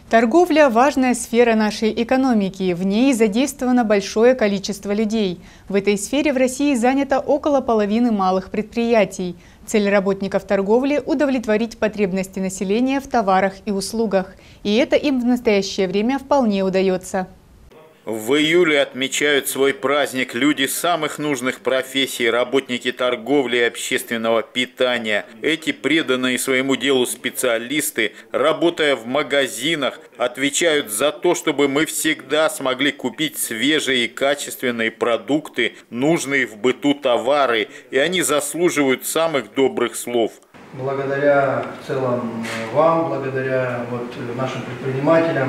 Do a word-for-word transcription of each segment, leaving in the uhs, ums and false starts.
Торговля – важная сфера нашей экономики. В ней задействовано большое количество людей. В этой сфере в России занято около половины малых предприятий. Цель работников торговли – удовлетворить потребности населения в товарах и услугах. И это им в настоящее время вполне удается. В июле отмечают свой праздник люди самых нужных профессий, работники торговли и общественного питания. Эти преданные своему делу специалисты, работая в магазинах, отвечают за то, чтобы мы всегда смогли купить свежие и качественные продукты, нужные в быту товары, и они заслуживают самых добрых слов. Благодаря в целом вам, благодаря вот нашим предпринимателям,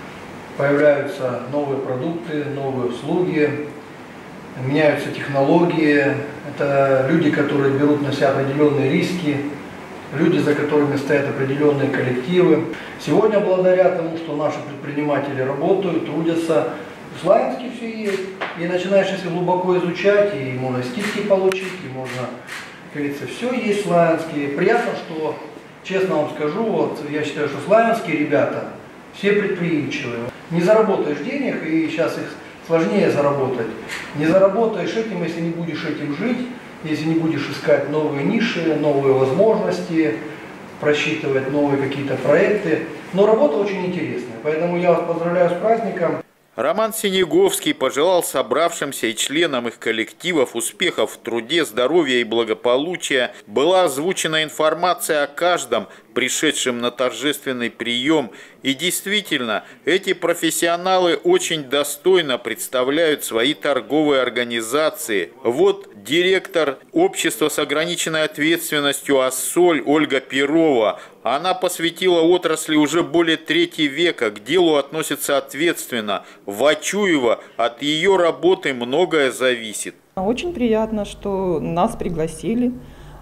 появляются новые продукты, новые услуги, меняются технологии. Это люди, которые берут на себя определенные риски, люди, за которыми стоят определенные коллективы. Сегодня, благодаря тому, что наши предприниматели работают, трудятся, в Славянске все есть. И начинаешь, если глубоко изучать, и можно скидки получить, и можно, как говорится, все есть в Славянске. Приятно, что, честно вам скажу, вот я считаю, что славянские ребята все предприимчивые. Не заработаешь денег, и сейчас их сложнее заработать. Не заработаешь этим, если не будешь этим жить, если не будешь искать новые ниши, новые возможности, просчитывать новые какие-то проекты. Но работа очень интересная, поэтому я вас поздравляю с праздником. Роман Синеговский пожелал собравшимся и членам их коллективов успехов в труде, здоровья и благополучия. Была озвучена информация о каждом, пришедшем на торжественный прием. И действительно, эти профессионалы очень достойно представляют свои торговые организации. Вот директор общества с ограниченной ответственностью «Ассоль» Ольга Перова. Она посвятила отрасли уже более трети века, к делу относится ответственно. В Ачуево от ее работы многое зависит. Очень приятно, что нас пригласили,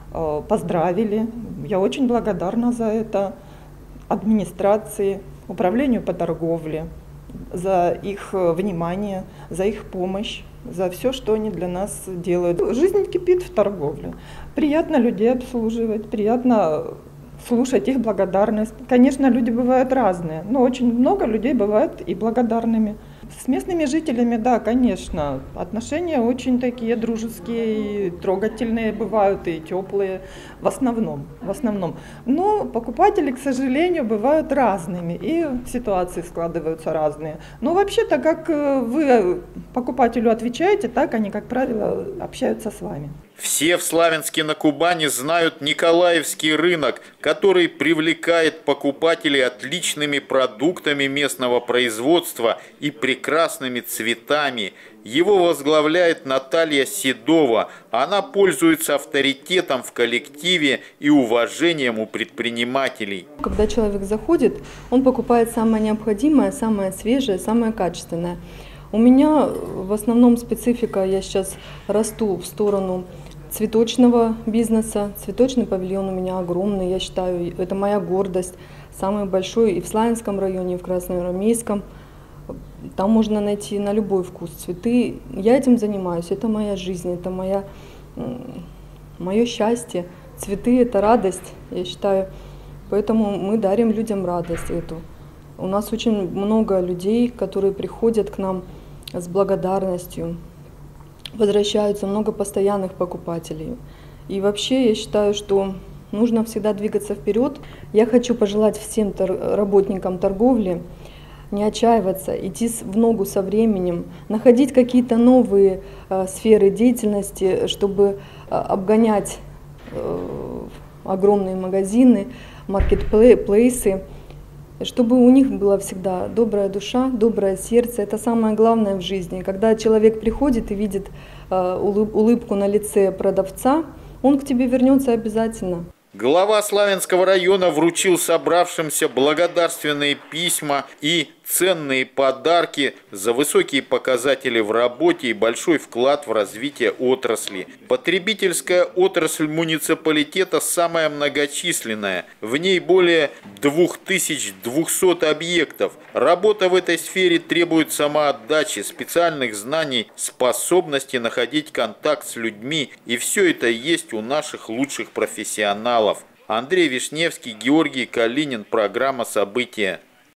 поздравили. Я очень благодарна за это администрации, управлению по торговле, за их внимание, за их помощь, за все, что они для нас делают. Жизнь кипит в торговле. Приятно людей обслуживать, приятно слушать их благодарность. Конечно, люди бывают разные, но очень много людей бывают и благодарными. С местными жителями, да, конечно, отношения очень такие дружеские, и трогательные бывают, и теплые, в основном, в основном. Но покупатели, к сожалению, бывают разными, и ситуации складываются разные. Но вообще-то, как вы покупателю отвечаете, так они, как правило, общаются с вами. Все в Славянске на Кубани знают Николаевский рынок, который привлекает покупателей отличными продуктами местного производства и прекрасными цветами. Его возглавляет Наталья Седова. Она пользуется авторитетом в коллективе и уважением у предпринимателей. Когда человек заходит, он покупает самое необходимое, самое свежее, самое качественное. У меня в основном специфика, я сейчас расту в сторону цветочного бизнеса. Цветочный павильон у меня огромный, я считаю, это моя гордость. Самый большой и в Славянском районе, и в Красноармейском. Там можно найти на любой вкус цветы. Я этим занимаюсь, это моя жизнь, это моя, мое счастье. Цветы – это радость, я считаю. Поэтому мы дарим людям радость эту. У нас очень много людей, которые приходят к нам с благодарностью. Возвращаются много постоянных покупателей. И вообще я считаю, что нужно всегда двигаться вперед. Я хочу пожелать всем тор- работникам торговли не отчаиваться, идти в ногу со временем, находить какие-то новые э, сферы деятельности, чтобы э, обгонять э, огромные магазины, маркетплейсы, чтобы у них была всегда добрая душа, доброе сердце. Это самое главное в жизни. Когда человек приходит и видит э, улыбку на лице продавца, он к тебе вернется обязательно. Глава Славянского района вручил собравшимся благодарственные письма и ценные подарки за высокие показатели в работе и большой вклад в развитие отрасли. Потребительская отрасль муниципалитета самая многочисленная. В ней более двух тысяч двухсот объектов. Работа в этой сфере требует самоотдачи, специальных знаний, способности находить контакт с людьми. И все это есть у наших лучших профессионалов. Андрей Вишневский, Георгий Калинин. Программа «События».